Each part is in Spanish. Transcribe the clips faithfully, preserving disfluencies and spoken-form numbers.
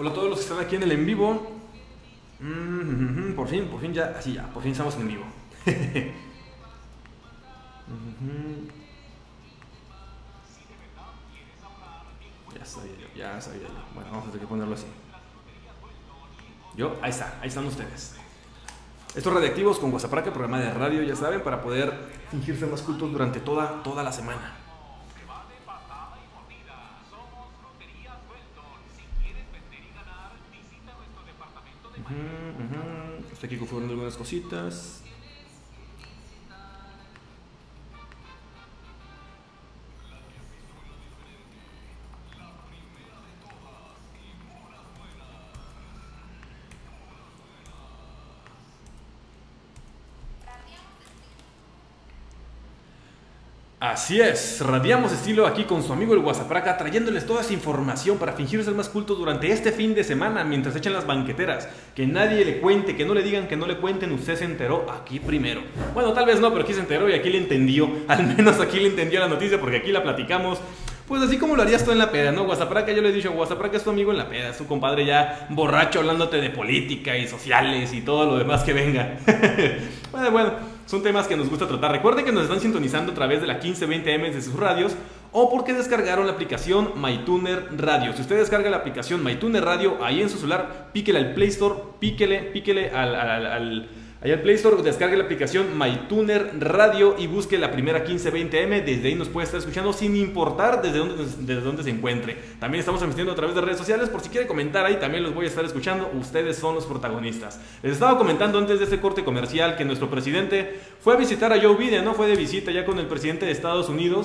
Hola a todos los que están aquí en el en vivo. Mm-hmm, por fin, por fin ya, así ya, por fin estamos en vivo. mm-hmm. Ya sabía yo, ya sabía yo. Bueno, vamos a tener que ponerlo así. Yo, ahí está, ahí están ustedes. Estos Radiactivos con Guasapraca, programa de radio, ya saben, para poder fingirse más cultos durante toda, toda la semana. Uh-huh, uh-huh. Estoy aquí configurando algunas cositas. Así es, radiamos estilo aquí con su amigo el Guasapraca, trayéndoles toda esa información para fingir ser más cultos durante este fin de semana mientras echan las banqueteras. Que nadie le cuente, que no le digan, que no le cuenten, usted se enteró aquí primero. Bueno, tal vez no, pero aquí se enteró y aquí le entendió, al menos aquí le entendió la noticia porque aquí la platicamos. Pues así como lo harías tú en la peda, ¿no? Guasapraca, yo le he dicho, Guasapraca es tu amigo en la peda, es tu compadre ya borracho hablándote de política y sociales y todo lo demás que venga. Bueno, bueno, son temas que nos gusta tratar. Recuerden que nos están sintonizando a través de la quince veinte eme de sus radios o porque descargaron la aplicación MyTuner Radio. Si usted descarga la aplicación MyTuner Radio ahí en su celular, píquele al Play Store, píquele, píquele al... al, al Ahí al Play Store, descargue la aplicación MyTuner Radio y busque la primera quince veinte eme. Desde ahí nos puede estar escuchando sin importar desde dónde, desde dónde se encuentre. También estamos transmitiendo a través de redes sociales. Por si quiere comentar ahí, también los voy a estar escuchando. Ustedes son los protagonistas. Les estaba comentando antes de este corte comercial que nuestro presidente fue a visitar a Joe Biden, ¿no? Fue de visita ya con el presidente de Estados Unidos.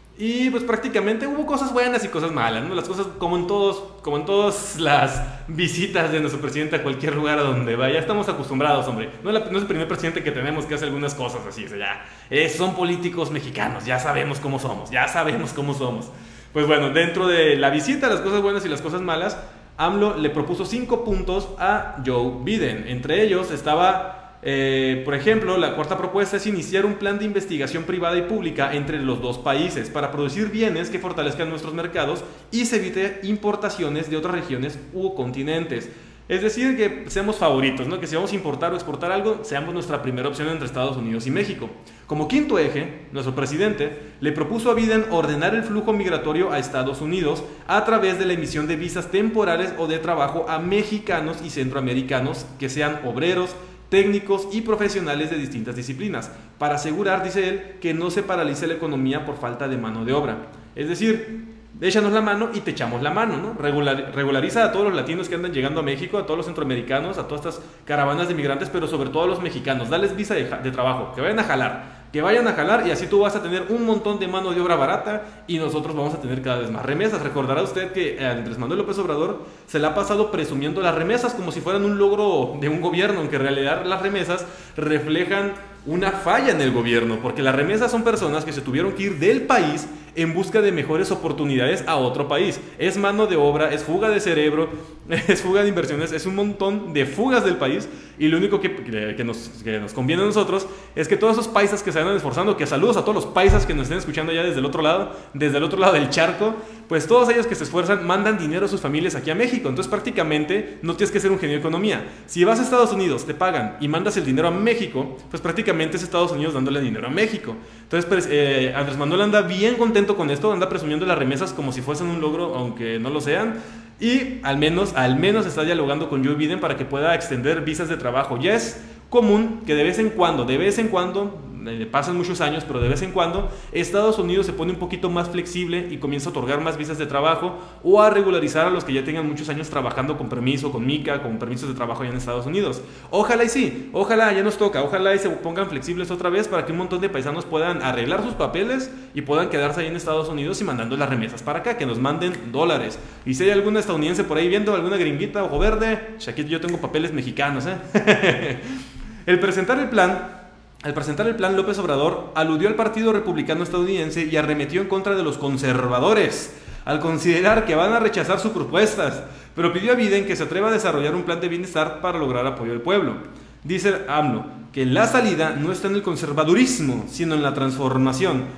Y pues prácticamente hubo cosas buenas y cosas malas, ¿no? Las cosas como en todos, como en todas las visitas de nuestro presidente a cualquier lugar a donde vaya. Estamos acostumbrados, hombre. No es, la, no es el primer presidente que tenemos que hace algunas cosas así. O sea, ya eh, son políticos mexicanos, ya sabemos cómo somos, ya sabemos cómo somos. Pues bueno, dentro de la visita, las cosas buenas y las cosas malas, AMLO le propuso cinco puntos a Joe Biden. Entre ellos estaba... Eh, por ejemplo, la cuarta propuesta es iniciar un plan de investigación privada y pública entre los dos países para producir bienes que fortalezcan nuestros mercados y se evite importaciones de otras regiones u continentes. Es decir, que seamos favoritos, ¿no? Que si vamos a importar o exportar algo, seamos nuestra primera opción entre Estados Unidos y México. Como quinto eje, nuestro presidente le propuso a Biden ordenar el flujo migratorio a Estados Unidos a través de la emisión de visas temporales o de trabajo a mexicanos y centroamericanos que sean obreros, técnicos y profesionales de distintas disciplinas, para asegurar, dice él, que no se paralice la economía por falta de mano de obra. Es decir, échanos la mano y te echamos la mano, ¿no? Regular, regulariza a todos los latinos que andan llegando a México, a todos los centroamericanos, a todas estas caravanas de migrantes, pero sobre todo a los mexicanos. Dales visa de, de trabajo, que vayan a jalar, que vayan a jalar y así tú vas a tener un montón de mano de obra barata y nosotros vamos a tener cada vez más remesas. Recordará usted que Andrés Manuel López Obrador se la ha pasado presumiendo las remesas como si fueran un logro de un gobierno, aunque en realidad las remesas reflejan una falla en el gobierno, porque las remesas son personas que se tuvieron que ir del país en busca de mejores oportunidades a otro país. Es mano de obra, es fuga de cerebro, es fuga de inversiones, es un montón de fugas del país y lo único que, que, nos, que nos conviene a nosotros es que todos esos paisas que se andan esforzando, que saludos a todos los paisas que nos estén escuchando ya desde el otro lado, desde el otro lado del charco, pues todos ellos que se esfuerzan mandan dinero a sus familias aquí a México. Entonces prácticamente no tienes que ser un genio de economía. Si vas a Estados Unidos, te pagan y mandas el dinero a México, pues prácticamente es Estados Unidos dándole dinero a México. Entonces pues, eh, Andrés Manuel anda bien contento con esto, anda presumiendo las remesas como si fuesen un logro, aunque no lo sean. Y al menos, al menos está dialogando con Joe Biden para que pueda extender visas de trabajo. Ya es común que de vez en cuando, de vez en cuando, eh, pasan muchos años, pero de vez en cuando Estados Unidos se pone un poquito más flexible y comienza a otorgar más visas de trabajo o a regularizar a los que ya tengan muchos años trabajando con permiso, con mica, con permisos de trabajo allá en Estados Unidos. Ojalá y sí, ojalá ya nos toca, ojalá y se pongan flexibles otra vez para que un montón de paisanos puedan arreglar sus papeles y puedan quedarse ahí en Estados Unidos y mandando las remesas para acá, que nos manden dólares. Y si hay alguna estadounidense por ahí viendo, alguna gringuita, ojo verde, aquí yo tengo papeles mexicanos, ¿eh? El presentar el plan, al presentar el plan, López Obrador aludió al Partido Republicano Estadounidense y arremetió en contra de los conservadores, al considerar que van a rechazar sus propuestas, pero pidió a Biden que se atreva a desarrollar un plan de bienestar para lograr apoyo del pueblo. Dice AMLO que la salida no está en el conservadurismo, sino en la transformación.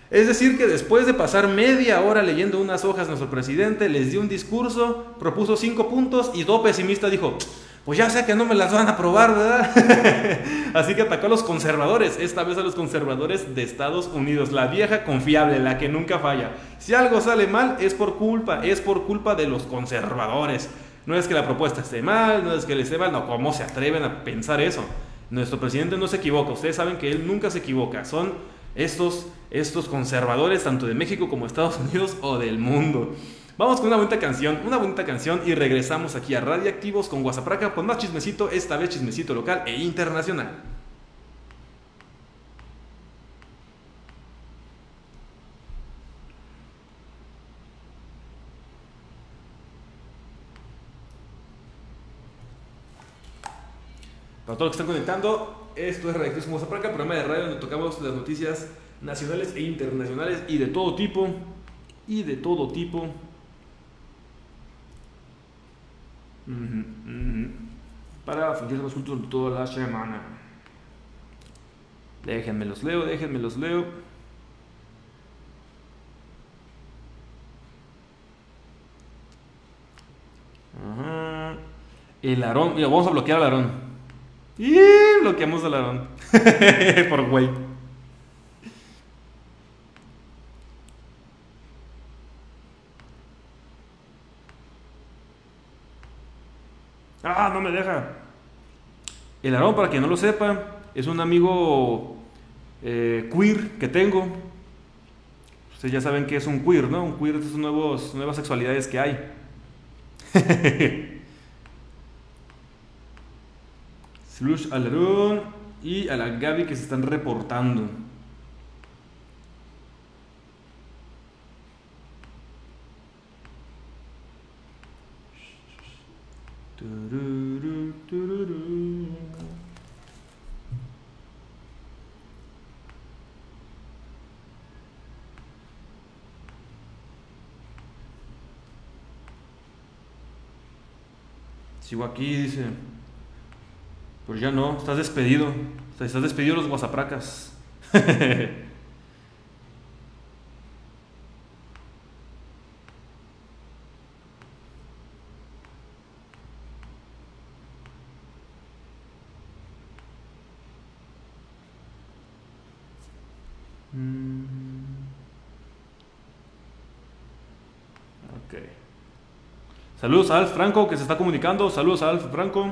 Es decir, que después de pasar media hora leyendo unas hojas, nuestro presidente les dio un discurso, propuso cinco puntos y todo pesimista dijo, pues ya sé que no me las van a aprobar, ¿verdad? Así que atacó a los conservadores, esta vez a los conservadores de Estados Unidos, la vieja confiable, la que nunca falla. Si algo sale mal, es por culpa, es por culpa de los conservadores. No es que la propuesta esté mal, no es que le esté mal, no, ¿cómo se atreven a pensar eso? Nuestro presidente no se equivoca, ustedes saben que él nunca se equivoca, son estos, estos conservadores tanto de México como Estados Unidos o del mundo. Vamos con una bonita canción, una bonita canción y regresamos aquí a Radioactivos con Guasapraca con más chismecito, esta vez chismecito local e internacional. Para todos los que están conectando, esto es Radioactivos con Guasapraca, programa de radio donde tocamos las noticias nacionales e internacionales y de todo tipo, y de todo tipo. Uh -huh, uh -huh. Para fingir los cultos de toda la semana. Déjenme los leo, déjenme los leo. Ajá. El Aarón, mira, vamos a bloquear al Aarón. Y bloqueamos al Aarón. Por güey. Ah, no me deja. El Aarón, para quien no lo sepa, es un amigo eh, queer que tengo. Ustedes ya saben que es un queer, ¿no? Un queer es nuevos, nuevas sexualidades que hay. Saludos al Aarón y a la Gaby que se están reportando. Tururú, tururú. Sigo aquí, dice. Pues ya no, estás despedido. Estás despedido de los guasapracas. Ok. Saludos a Alf Franco que se está comunicando. Saludos a Alf Franco.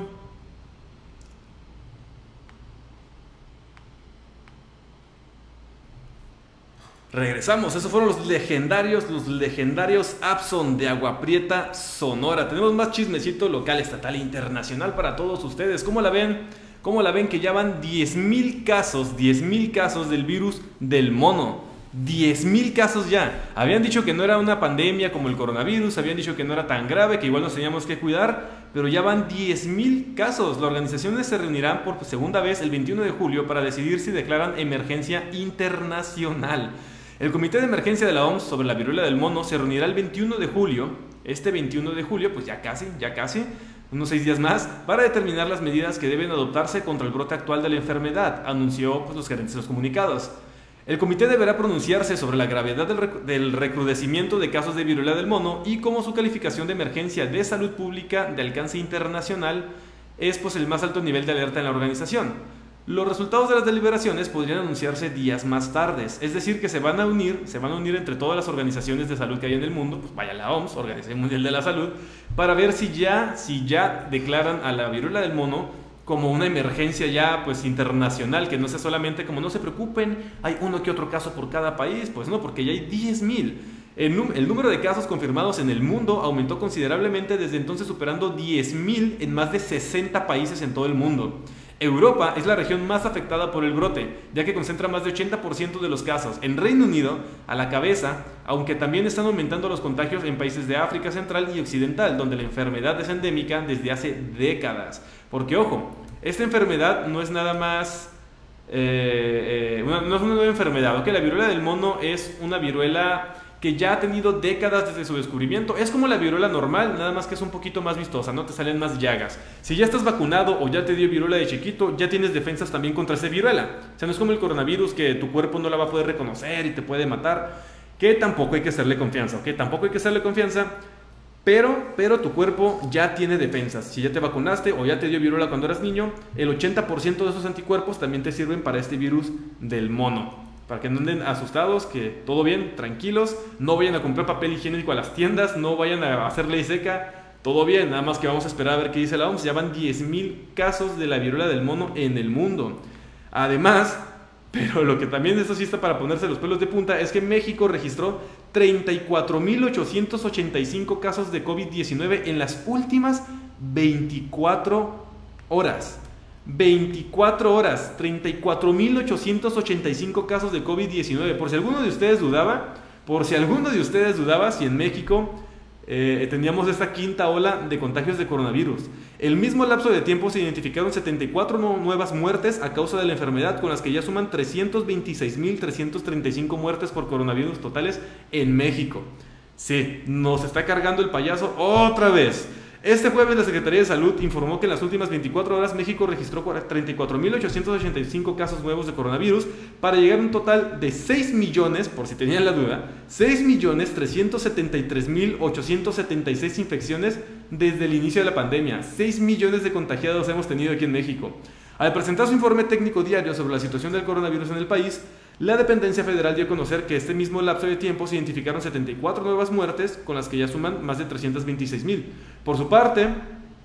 Regresamos, esos fueron los legendarios, los legendarios Abson de Agua Prieta, Sonora. Tenemos más chismecito local, estatal e internacional para todos ustedes. ¿Cómo la ven? ¿Cómo la ven que ya van diez mil casos, diez mil casos del virus del mono? diez mil casos ya. Habían dicho que no era una pandemia como el coronavirus, habían dicho que no era tan grave, que igual nos teníamos que cuidar, pero ya van diez mil casos. Las organizaciones se reunirán por segunda vez el veintiuno de julio para decidir si declaran emergencia internacional. El Comité de Emergencia de la O M S sobre la viruela del mono se reunirá el veintiuno de julio, este veintiuno de julio, pues ya casi, ya casi, unos seis días más, para determinar las medidas que deben adoptarse contra el brote actual de la enfermedad, anunció pues, los gerentes de los comunicados. El comité deberá pronunciarse sobre la gravedad del, rec del recrudecimiento de casos de viruela del mono y cómo su calificación de emergencia de salud pública de alcance internacional es pues, el más alto nivel de alerta en la organización. Los resultados de las deliberaciones podrían anunciarse días más tardes, es decir, que se van a unir, se van a unir entre todas las organizaciones de salud que hay en el mundo, pues vaya la O M S, Organización Mundial de la Salud, para ver si ya, si ya declaran a la viruela del mono como una emergencia ya pues internacional, que no sea solamente como no se preocupen, hay uno que otro caso por cada país, pues no, porque ya hay diez mil. El, el número de casos confirmados en el mundo aumentó considerablemente desde entonces, superando diez mil en más de sesenta países en todo el mundo. Europa es la región más afectada por el brote, ya que concentra más de ochenta por ciento de los casos. En Reino Unido, a la cabeza, aunque también están aumentando los contagios en países de África Central y Occidental, donde la enfermedad es endémica desde hace décadas. Porque, ojo, esta enfermedad no es nada más... Eh, eh, una, no es una nueva enfermedad, ¿ok? La viruela del mono es una viruela que ya ha tenido décadas desde su descubrimiento. Es como la viruela normal, nada más que es un poquito más vistosa, no te salen más llagas. Si ya estás vacunado o ya te dio viruela de chiquito, ya tienes defensas también contra esa viruela. O sea, no es como el coronavirus que tu cuerpo no la va a poder reconocer y te puede matar, que tampoco hay que hacerle confianza, ¿ok? Tampoco hay que hacerle confianza, pero, pero tu cuerpo ya tiene defensas. Si ya te vacunaste o ya te dio viruela cuando eras niño, el ochenta por ciento de esos anticuerpos también te sirven para este virus del mono. Para que no anden asustados, que todo bien, tranquilos, no vayan a comprar papel higiénico a las tiendas, no vayan a hacer ley seca, todo bien, nada más que vamos a esperar a ver qué dice la O M S. Ya van diez mil casos de la viruela del mono en el mundo. Además, pero lo que también eso sí está para ponerse los pelos de punta, es que México registró treinta y cuatro mil ochocientos ochenta y cinco casos de COVID diecinueve en las últimas veinticuatro horas. veinticuatro horas, treinta y cuatro mil ochocientos ochenta y cinco casos de COVID diecinueve. Por si alguno de ustedes dudaba, por si alguno de ustedes dudaba si en México eh, teníamos esta quinta ola de contagios de coronavirus. El mismo lapso de tiempo se identificaron setenta y cuatro nuevas muertes a causa de la enfermedad, con las que ya suman trescientos veintiséis mil trescientos treinta y cinco muertes por coronavirus totales en México. Sí, nos está cargando el payaso otra vez. Este jueves la Secretaría de Salud informó que en las últimas veinticuatro horas México registró treinta y cuatro mil ochocientos ochenta y cinco casos nuevos de coronavirus para llegar a un total de seis millones, por si tenían la duda, seis millones trescientos setenta y tres mil ochocientos setenta y seis infecciones desde el inicio de la pandemia. seis millones de contagiados hemos tenido aquí en México. Al presentar su informe técnico diario sobre la situación del coronavirus en el país, la dependencia federal dio a conocer que este mismo lapso de tiempo se identificaron setenta y cuatro nuevas muertes, con las que ya suman más de trescientos veintiséis mil. Por su parte, eh,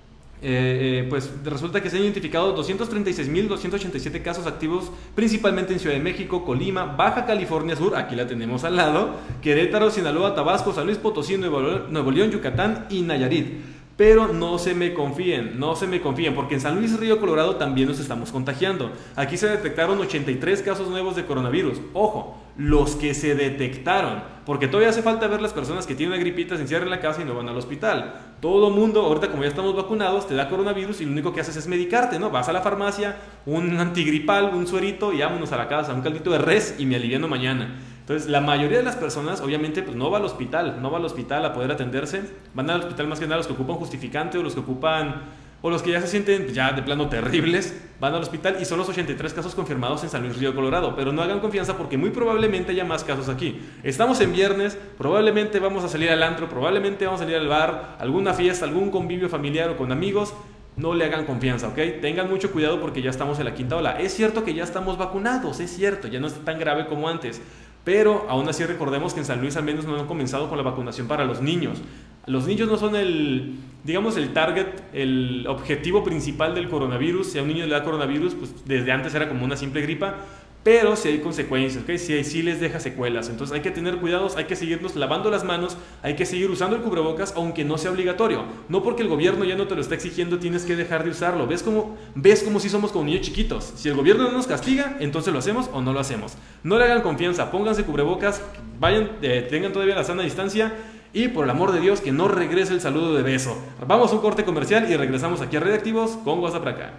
eh, pues resulta que se han identificado doscientos treinta y seis mil doscientos ochenta y siete casos activos, principalmente en Ciudad de México, Colima, Baja California Sur, aquí la tenemos al lado, Querétaro, Sinaloa, Tabasco, San Luis Potosí, Nuevo León, Nuevo León, Yucatán y Nayarit. Pero no se me confíen, no se me confíen, porque en San Luis Río Colorado también nos estamos contagiando. Aquí se detectaron ochenta y tres casos nuevos de coronavirus. Ojo, los que se detectaron, porque todavía hace falta ver las personas que tienen una gripita, se encierran en la casa y no van al hospital. Todo mundo, ahorita como ya estamos vacunados, te da coronavirus y lo único que haces es medicarte, ¿no? Vas a la farmacia, un antigripal, un suerito y vámonos a la casa, un caldito de res y me aliviano mañana. Entonces, la mayoría de las personas, obviamente, pues no va al hospital, no va al hospital a poder atenderse. Van al hospital más que nada los que ocupan justificante o los que ocupan, o los que ya se sienten ya de plano terribles, van al hospital y son los ochenta y tres casos confirmados en San Luis Río Colorado. Pero no hagan confianza porque muy probablemente haya más casos aquí. Estamos en viernes, probablemente vamos a salir al antro, probablemente vamos a salir al bar, alguna fiesta, algún convivio familiar o con amigos. No le hagan confianza, ¿ok? Tengan mucho cuidado porque ya estamos en la quinta ola. Es cierto que ya estamos vacunados, es cierto, ya no está tan grave como antes. Pero aún así recordemos que en San Luis al menos no han comenzado con la vacunación para los niños. Los niños no son el, digamos, el target, el objetivo principal del coronavirus. Si a un niño le da coronavirus, pues desde antes era como una simple gripa. Pero si hay consecuencias, ¿ok? Si, si les deja secuelas. Entonces hay que tener cuidados, hay que seguirnos lavando las manos, hay que seguir usando el cubrebocas, aunque no sea obligatorio. No porque el gobierno ya no te lo está exigiendo, tienes que dejar de usarlo. ¿Ves cómo, ves cómo si somos como niños chiquitos? Si el gobierno no nos castiga, entonces lo hacemos o no lo hacemos. No le hagan confianza, pónganse cubrebocas, vayan, eh, tengan todavía la sana distancia. Y por el amor de Dios, que no regrese el saludo de beso. Vamos a un corte comercial y regresamos aquí a Radioactivos con WhatsApp acá.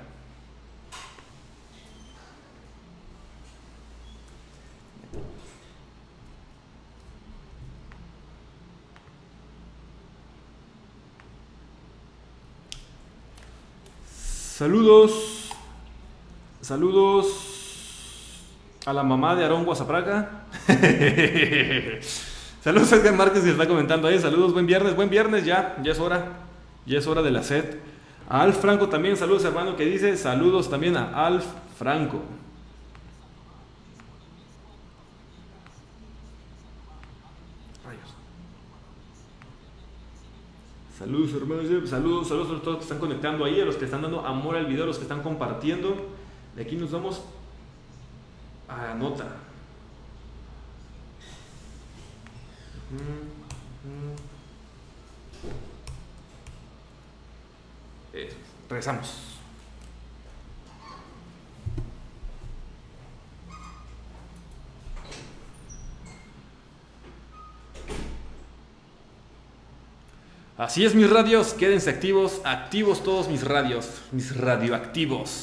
Saludos, saludos a la mamá de Aarón Guasapraca. Saludos a Edgar Márquez que está comentando ahí. Saludos, buen viernes, buen viernes, ya, ya es hora, ya es hora de la sed. A Alf Franco también, saludos hermano que dice, saludos también a Alf Franco. Saludos hermanos, saludos, saludos a todos los que están conectando ahí, a los que están dando amor al video, a los que están compartiendo. De aquí nos vamos a la nota. Eso, regresamos. Así es, mis radios, quédense activos, activos todos mis radios, mis radioactivos.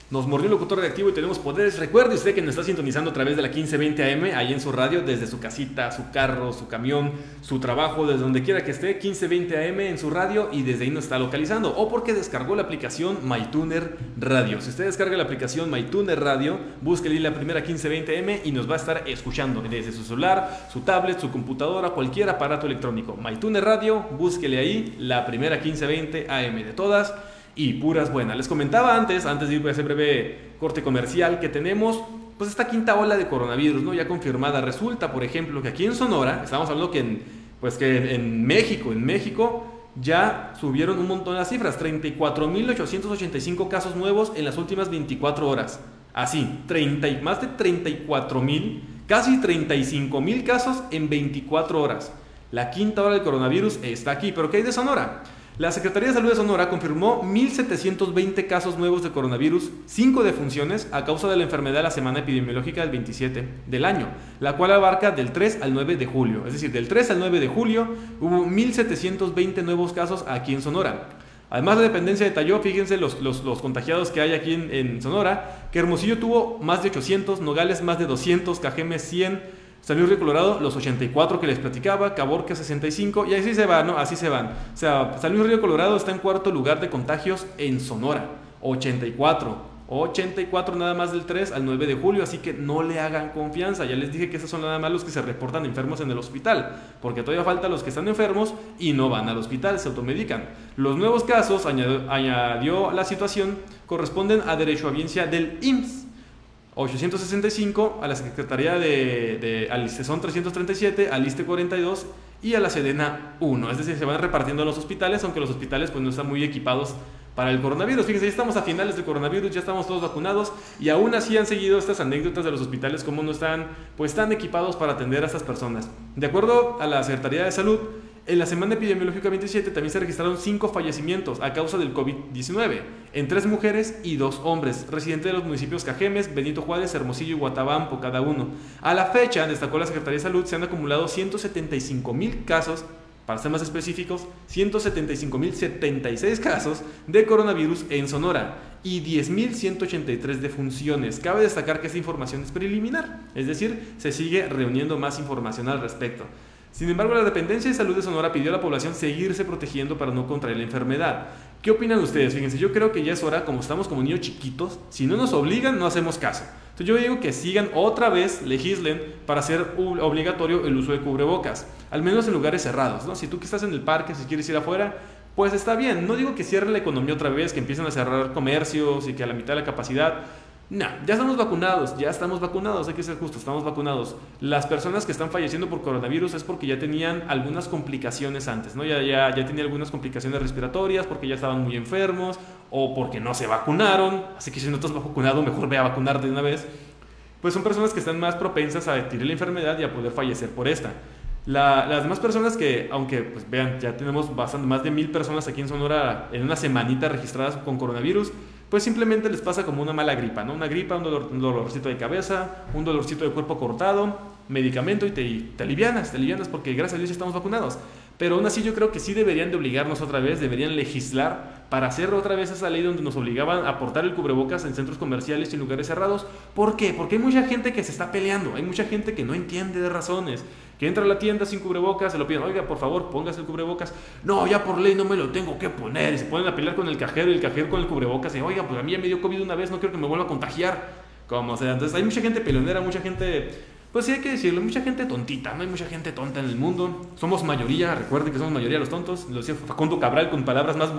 Nos mordió el locutor reactivo y tenemos poderes. Recuerde usted que nos está sintonizando a través de la quince veinte A M, ahí en su radio, desde su casita, su carro, su camión, su trabajo, desde donde quiera que esté, quince veinte A M en su radio, y desde ahí nos está localizando. O porque descargó la aplicación MyTuner Radio. Si usted descarga la aplicación MyTuner Radio, búsquele la primera quince veinte A M y nos va a estar escuchando desde su celular, su tablet, su computadora, cualquier aparato electrónico. MyTuner Radio, búsquele ahí la primera quince veinte A M de todas. Y puras buenas. Les comentaba antes, antes de ir a ese breve corte comercial, que tenemos pues esta quinta ola de coronavirus, ¿no? Ya confirmada. Resulta, por ejemplo, que aquí en Sonora, estamos hablando que en, pues que en México, en México ya subieron un montón las cifras, treinta y cuatro mil ochocientos ochenta y cinco casos nuevos en las últimas veinticuatro horas. Así, treinta, más de treinta y cuatro mil, casi treinta y cinco mil casos en veinticuatro horas. La quinta ola del coronavirus está aquí. ¿Pero qué hay de Sonora? La Secretaría de Salud de Sonora confirmó mil setecientos veinte casos nuevos de coronavirus, cinco defunciones a causa de la enfermedad de la semana epidemiológica del veintisiete del año, la cual abarca del tres al nueve de julio. Es decir, del tres al nueve de julio hubo mil setecientos veinte nuevos casos aquí en Sonora. Además, la dependencia detalló, fíjense los, los, los contagiados que hay aquí en, en Sonora, que Hermosillo tuvo más de ochocientos, Nogales más de doscientos, Cajeme cien, San Luis Río Colorado, los ochenta y cuatro que les platicaba, Caborca sesenta y cinco, y así se van, ¿no? Así se van. O sea, San Luis Río Colorado está en cuarto lugar de contagios en Sonora, ochenta y cuatro. ochenta y cuatro nada más del tres al nueve de julio, así que no le hagan confianza. Ya les dije que esos son nada más los que se reportan enfermos en el hospital, porque todavía falta los que están enfermos y no van al hospital, se automedican. Los nuevos casos, añadió, añadió la situación, corresponden a derechohabiencia del I M S S. ochocientos sesenta y cinco, a la Secretaría de, de al son trescientos treinta y siete, al ISSSTE cuarenta y dos y a la Sedena uno. Es decir, se van repartiendo a los hospitales, aunque los hospitales pues no están muy equipados para el coronavirus. Fíjense, ya estamos a finales del coronavirus, ya estamos todos vacunados y aún así han seguido estas anécdotas de los hospitales, como no están pues tan equipados para atender a estas personas. De acuerdo a la Secretaría de Salud, en la semana epidemiológica veintisiete también se registraron cinco fallecimientos a causa del COVID diecinueve, en tres mujeres y dos hombres, residentes de los municipios Cajemes, Benito Juárez, Hermosillo y Guatabampo cada uno. A la fecha, destacó la Secretaría de Salud, se han acumulado ciento setenta y cinco mil casos, para ser más específicos, ciento setenta y cinco mil setenta y seis casos de coronavirus en Sonora y diez mil ciento ochenta y tres defunciones. Cabe destacar que esta información es preliminar, es decir, se sigue reuniendo más información al respecto. Sin embargo, la Dependencia de Salud de Sonora pidió a la población seguirse protegiendo para no contraer la enfermedad. ¿Qué opinan ustedes? Fíjense, yo creo que ya es hora, como estamos como niños chiquitos, si no nos obligan, no hacemos caso. Entonces yo digo que sigan otra vez, legislen para hacer obligatorio el uso de cubrebocas, al menos en lugares cerrados, ¿no? Si tú que estás en el parque, si quieres ir afuera, pues está bien. No digo que cierre la economía otra vez, que empiecen a cerrar comercios y que a la mitad de la capacidad. No, ya estamos vacunados, ya estamos vacunados, hay que ser justos, estamos vacunados. Las personas que están falleciendo por coronavirus es porque ya tenían algunas complicaciones antes, ¿no? Ya, ya, ya tenían algunas complicaciones respiratorias, porque ya estaban muy enfermos o porque no se vacunaron. Así que si no estás vacunado, mejor ve a vacunarte de una vez. Pues son personas que están más propensas a adquirir la enfermedad y a poder fallecer por esta. La, las demás personas que, aunque pues vean, ya tenemos bastante, más de mil personas aquí en Sonora en una semanita registradas con coronavirus, pues simplemente les pasa como una mala gripa, ¿no? Una gripa, un, dolor, un dolorcito de cabeza, un dolorcito de cuerpo cortado, medicamento y te, y te alivianas, te alivianas porque gracias a Dios ya estamos vacunados. Pero aún así yo creo que sí deberían de obligarnos otra vez, deberían legislar para hacer otra vez esa ley donde nos obligaban a portar el cubrebocas en centros comerciales y en lugares cerrados. ¿Por qué? Porque hay mucha gente que se está peleando, hay mucha gente que no entiende de razones, que entra a la tienda sin cubrebocas, se lo piden, oiga, por favor, póngase el cubrebocas. No, ya por ley no me lo tengo que poner. Y se ponen a pelear con el cajero y el cajero con el cubrebocas. Y oiga, pues a mí ya me dio COVID una vez, no quiero que me vuelva a contagiar. Como sea, entonces hay mucha gente peleonera, mucha gente, pues sí hay que decirlo, mucha gente tontita, no hay mucha gente tonta en el mundo. Somos mayoría, recuerden que somos mayoría los tontos. Lo decía Facundo Cabral con palabras más,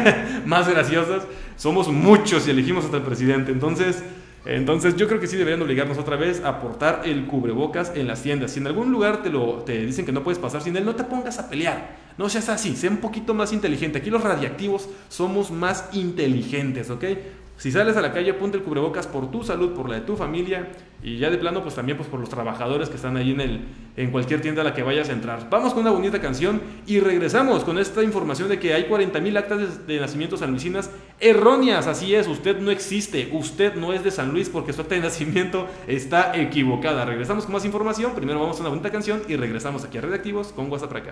más graciosas. Somos muchos y elegimos hasta el presidente. Entonces... Entonces yo creo que sí deberían obligarnos otra vez a portar el cubrebocas en las tiendas. Si en algún lugar te, lo, te dicen que no puedes pasar sin él, no te pongas a pelear. No seas así, sé un poquito más inteligente. Aquí los radiactivos somos más inteligentes, ¿ok? Si sales a la calle, ponte el cubrebocas por tu salud, por la de tu familia y ya de plano, pues también pues por los trabajadores que están ahí en, el, en cualquier tienda a la que vayas a entrar. Vamos con una bonita canción y regresamos con esta información de que hay cuarenta mil actas de, de nacimiento sanluisinas erróneas. Así es, usted no existe, usted no es de San Luis porque su acta de nacimiento está equivocada. Regresamos con más información, primero vamos a una bonita canción y regresamos aquí a Radioactivos con WhatsApp acá.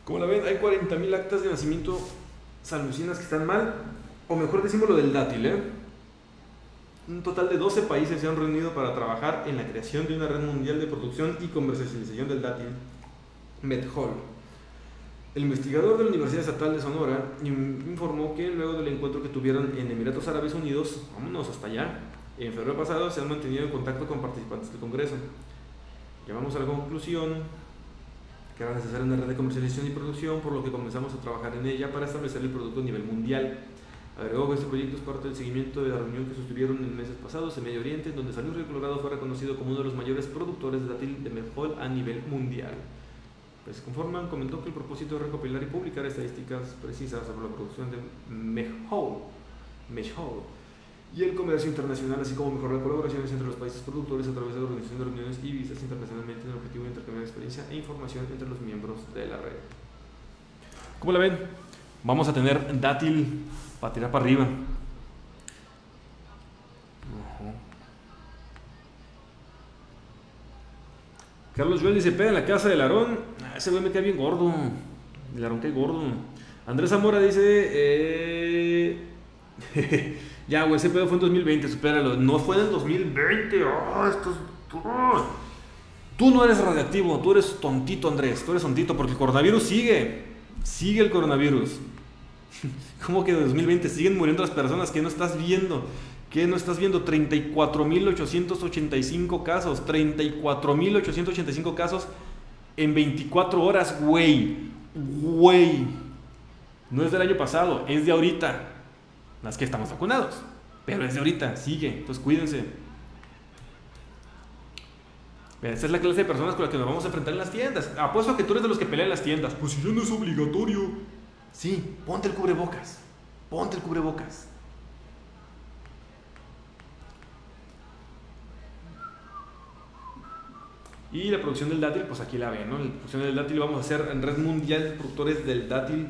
Como la ven, hay cuarenta mil actas de nacimiento sanlucinas que están mal, o mejor decimos lo del dátil, ¿eh? Un total de doce países se han reunido para trabajar en la creación de una red mundial de producción y comercialización del dátil MedHol. El investigador de la Universidad Estatal de Sonora informó que luego del encuentro que tuvieron en Emiratos Árabes Unidos, vámonos hasta allá, en febrero pasado se han mantenido en contacto con participantes del Congreso. Llegamos a la conclusión que era necesaria una red de comercialización y producción, por lo que comenzamos a trabajar en ella para establecer el producto a nivel mundial. Agregó que este proyecto es parte del seguimiento de la reunión que sostuvieron en meses pasados en Medio Oriente, donde San Luis Río Colorado fue reconocido como uno de los mayores productores de dátil de MedHol a nivel mundial. Pues conforman, comentó que el propósito es recopilar y publicar estadísticas precisas sobre la producción de MedHol, MedHol y el comercio internacional, así como mejorar colaboraciones entre los países productores a través de la organización de reuniones y visitas internacionalmente en el objetivo de intercambiar experiencia e información entre los miembros de la red. ¿Cómo la ven? Vamos a tener dátil para tirar para arriba. Uh-huh. Carlos Joel dice, peda en la casa del Aarón. Ah, ese güey me cae bien gordo. El Aarón cae gordo. Andrés Zamora dice, eh... ya, güey, ese pedo fue en dos mil veinte, supéralo. No fue en el dos mil veinte. Oh, esto es... oh. Tú no eres radiactivo, tú eres tontito, Andrés. Tú eres tontito porque el coronavirus sigue. Sigue el coronavirus. ¿Cómo que de dos mil veinte siguen muriendo las personas que no estás viendo? ¿Qué no estás viendo? treinta y cuatro mil ochocientos ochenta y cinco casos. treinta y cuatro mil ochocientos ochenta y cinco casos en veinticuatro horas, güey. Güey. No es del año pasado, es de ahorita. Las que estamos vacunados. Pero es de ahorita, sigue. Entonces cuídense. Esta es la clase de personas con las que nos vamos a enfrentar en las tiendas. Apuesto a que tú eres de los que pelean en las tiendas. Pues si ya no es obligatorio. Sí, ponte el cubrebocas. Ponte el cubrebocas. Y la producción del dátil, pues aquí la ven, ¿no? La producción del dátil vamos a hacer en red mundial de productores del dátil.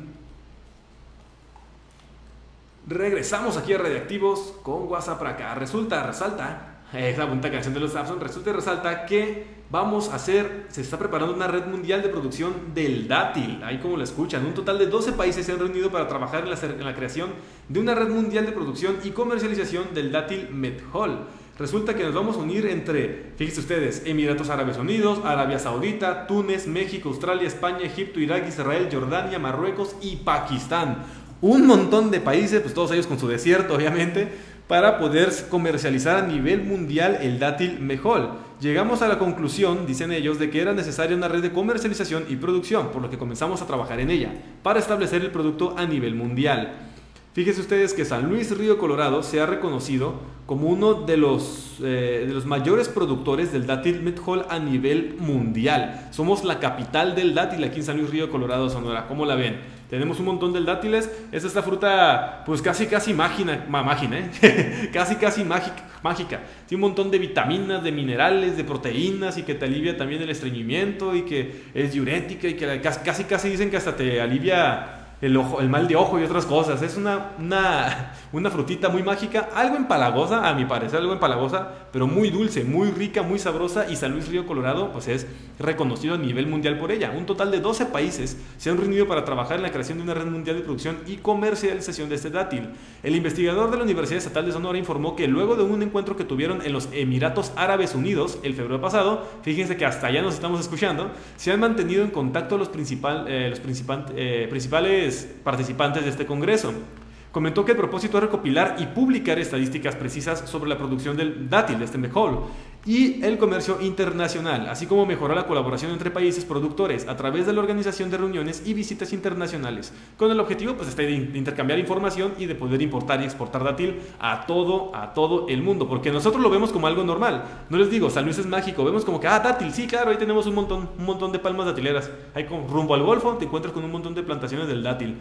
Regresamos aquí a Radiactivos con WhatsApp para acá. Resulta, resalta, esa bonita canción de los Samsung, resulta y resalta que vamos a hacer, se está preparando una red mundial de producción del dátil. Ahí como lo escuchan, un total de doce países se han reunido para trabajar en la, en la creación de una red mundial de producción y comercialización del dátil MedHol. Resulta que nos vamos a unir entre, fíjense ustedes, Emiratos Árabes Unidos, Arabia Saudita, Túnez, México, Australia, España, Egipto, Irak, Israel, Jordania, Marruecos y Pakistán. Un montón de países, pues todos ellos con su desierto obviamente, para poder comercializar a nivel mundial el dátil MedHol. Llegamos a la conclusión, dicen ellos, de que era necesaria una red de comercialización y producción, por lo que comenzamos a trabajar en ella, para establecer el producto a nivel mundial. Fíjense ustedes que San Luis Río Colorado se ha reconocido como uno de los, eh, de los mayores productores del dátil MedHol a nivel mundial. Somos la capital del dátil aquí en San Luis Río Colorado, Sonora. ¿Cómo la ven? Tenemos un montón de dátiles. Es esta fruta, pues casi casi mágica, mágica, ¿eh? casi casi mágica, mágica. Tiene un montón de vitaminas, de minerales, de proteínas y que te alivia también el estreñimiento y que es diurética y que casi casi dicen que hasta te alivia el, ojo, el mal de ojo y otras cosas. Es una, una, una frutita muy mágica, algo empalagosa, a mi parecer, algo empalagosa, pero muy dulce, muy rica, muy sabrosa. Y San Luis Río Colorado pues es reconocido a nivel mundial por ella. Un total de doce países se han reunido para trabajar en la creación de una red mundial de producción y comercialización de este dátil. El investigador de la Universidad Estatal de Sonora informó que luego de un encuentro que tuvieron en los Emiratos Árabes Unidos el febrero pasado, fíjense que hasta allá nos estamos escuchando, se han mantenido en contacto los, principal, eh, los principal, eh, principales participantes de este congreso. Comentó que el propósito es recopilar y publicar estadísticas precisas sobre la producción del dátil, de este MedHol, y el comercio internacional, así como mejorar la colaboración entre países productores a través de la organización de reuniones y visitas internacionales, con el objetivo pues, de intercambiar información y de poder importar y exportar dátil a todo, a todo el mundo, porque nosotros lo vemos como algo normal. No les digo, San Luis es mágico, vemos como que, ah, dátil, sí, claro, ahí tenemos un montón, un montón de palmas datileras. Ahí con, rumbo al Golfo te encuentras con un montón de plantaciones del dátil.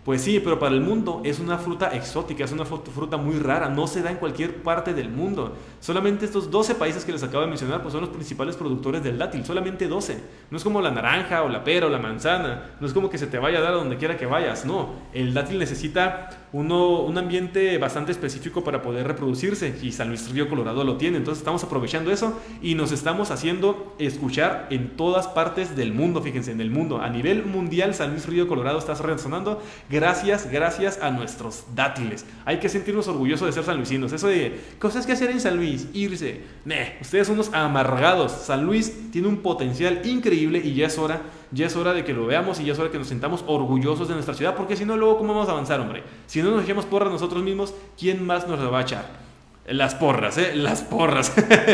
Pues sí, pero para el mundo es una fruta exótica, es una fruta muy rara, no se da en cualquier parte del mundo. Solamente estos doce países que les acabo de mencionar pues son los principales productores del dátil, solamente doce. No es como la naranja o la pera o la manzana, no es como que se te vaya a dar a donde quiera que vayas, no. El dátil necesita uno, un ambiente bastante específico para poder reproducirse y San Luis Río Colorado lo tiene, entonces estamos aprovechando eso y nos estamos haciendo escuchar en todas partes del mundo, fíjense, en el mundo, a nivel mundial San Luis Río Colorado está resonando. Gracias, gracias a nuestros dátiles. Hay que sentirnos orgullosos de ser sanluisinos. Eso de cosas que hacer en San Luis, irse. Nah, ustedes son unos amargados. San Luis tiene un potencial increíble y ya es hora, ya es hora de que lo veamos y ya es hora que nos sintamos orgullosos de nuestra ciudad, porque si no, luego, ¿cómo vamos a avanzar, hombre? Si no nos echamos porras nosotros mismos, ¿quién más nos lo va a echar? Las porras, ¿eh? Las porras.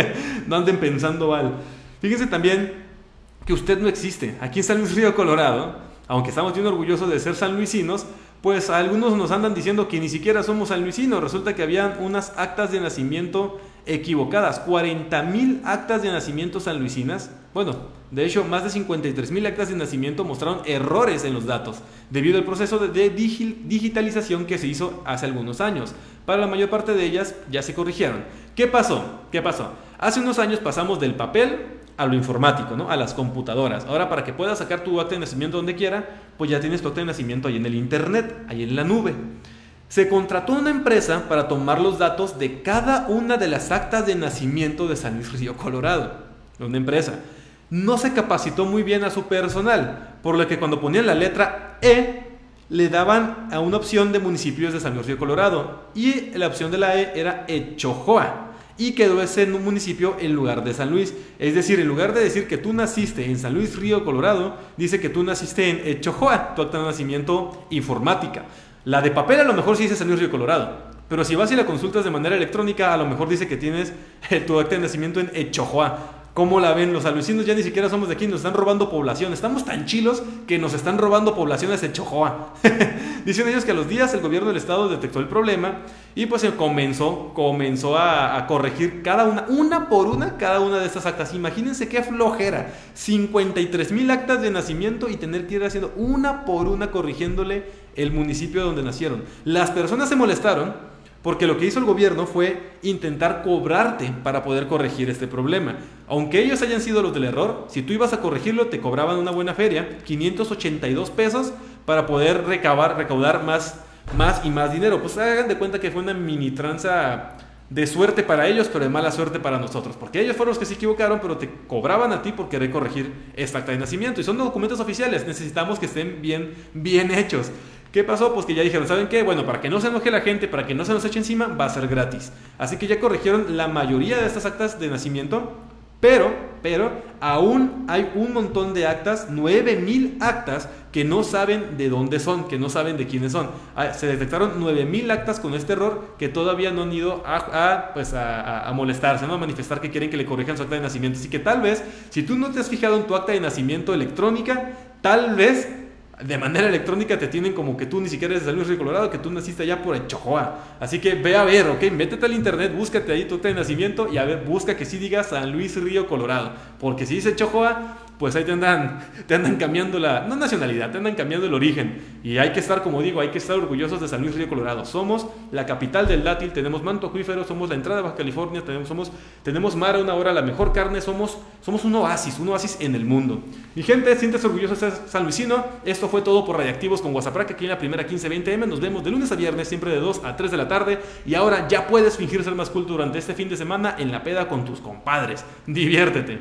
No anden pensando mal. Fíjense también que usted no existe. Aquí en San Luis Río Colorado, aunque estamos bien orgullosos de ser sanluisinos, pues algunos nos andan diciendo que ni siquiera somos sanluisinos. Resulta que habían unas actas de nacimiento equivocadas, cuarenta mil actas de nacimiento sanluisinas. Bueno, de hecho, más de cincuenta y tres mil actas de nacimiento mostraron errores en los datos, debido al proceso de, de digitalización que se hizo hace algunos años. Para la mayor parte de ellas ya se corrigieron. ¿Qué pasó? ¿Qué pasó? Hace unos años pasamos del papel a lo informático, ¿no? A las computadoras. Ahora, para que puedas sacar tu acta de nacimiento donde quiera, pues ya tienes tu acta de nacimiento ahí en el internet, ahí en la nube. Se contrató una empresa para tomar los datos de cada una de las actas de nacimiento de San Luis Río Colorado. Una empresa. No se capacitó muy bien a su personal, por lo que cuando ponían la letra E, le daban a una opción de municipios de San Luis Río Colorado, y la opción de la E era Echojoa. Y quedó ese municipio en lugar de San Luis. Es decir, en lugar de decir que tú naciste en San Luis Río Colorado, dice que tú naciste en Echojoa, tu acta de nacimiento informática. La de papel a lo mejor sí dice San Luis Río Colorado, pero si vas y la consultas de manera electrónica, a lo mejor dice que tienes tu acta de nacimiento en Echojoa. ¿Cómo la ven? Los sanluisinos ya ni siquiera somos de aquí, nos están robando población. Estamos tan chilos que nos están robando poblaciones en Echojoa. Dicen ellos que a los días el gobierno del estado detectó el problema y pues comenzó, comenzó a, a corregir cada una, una por una, cada una de estas actas. Imagínense qué flojera, cincuenta y tres mil actas de nacimiento y tener que ir haciendo una por una corrigiéndole el municipio donde nacieron. Las personas se molestaron porque lo que hizo el gobierno fue intentar cobrarte para poder corregir este problema. Aunque ellos hayan sido los del error, si tú ibas a corregirlo te cobraban una buena feria, quinientos ochenta y dos pesos, para poder recabar, recaudar más, más y más dinero. Pues hagan de cuenta que fue una mini tranza de suerte para ellos, pero de mala suerte para nosotros, porque ellos fueron los que se equivocaron, pero te cobraban a ti por querer corregir esta acta de nacimiento, y son documentos oficiales, necesitamos que estén bien, bien hechos. ¿Qué pasó? Pues que ya dijeron, ¿saben qué? Bueno, para que no se enoje la gente, para que no se nos eche encima, va a ser gratis. Así que ya corrigieron la mayoría de estas actas de nacimiento, pero, pero, aún hay un montón de actas, nueve mil actas, que no saben de dónde son, que no saben de quiénes son. Se detectaron nueve mil actas con este error que todavía no han ido a, a, pues a, a molestarse, ¿no? A manifestar que quieren que le corrijan su acta de nacimiento. Así que tal vez, si tú no te has fijado en tu acta de nacimiento electrónica, tal vez de manera electrónica te tienen como que tú ni siquiera eres de San Luis Río Colorado, que tú naciste allá por Echojoa. Así que ve a ver, ok, métete al internet, búscate ahí tu acta de nacimiento y a ver, busca que sí diga San Luis Río Colorado. Porque si dice Echojoa, pues ahí te andan, te andan cambiando la, no nacionalidad, te andan cambiando el origen. Y hay que estar, como digo, hay que estar orgullosos de San Luis Río Colorado. Somos la capital del dátil, tenemos manto acuífero, somos la entrada de Baja California, tenemos, somos, tenemos mar a una hora, la mejor carne, somos, somos un oasis, un oasis en el mundo. Mi gente, siéntese orgulloso de ser sanluisino. Esto fue todo por Radiactivos con Guasapraca, aquí en la primera quince veinte eme. Nos vemos de lunes a viernes, siempre de dos a tres de la tarde. Y ahora ya puedes fingir ser más cool durante este fin de semana en la peda con tus compadres. Diviértete.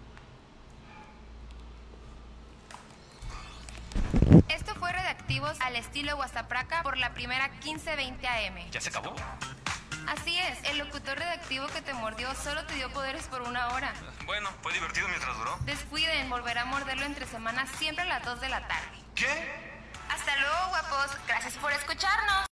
Esto fue Radiactivos al estilo Guasapraca por la primera quince veinte a eme. ¿Ya se acabó? Así es, el locutor radioactivo que te mordió solo te dio poderes por una hora. Bueno, fue divertido mientras duró. Descuiden, volverá a morderlo entre semanas siempre a las dos de la tarde. ¿Qué? Hasta luego, guapos. Gracias por escucharnos.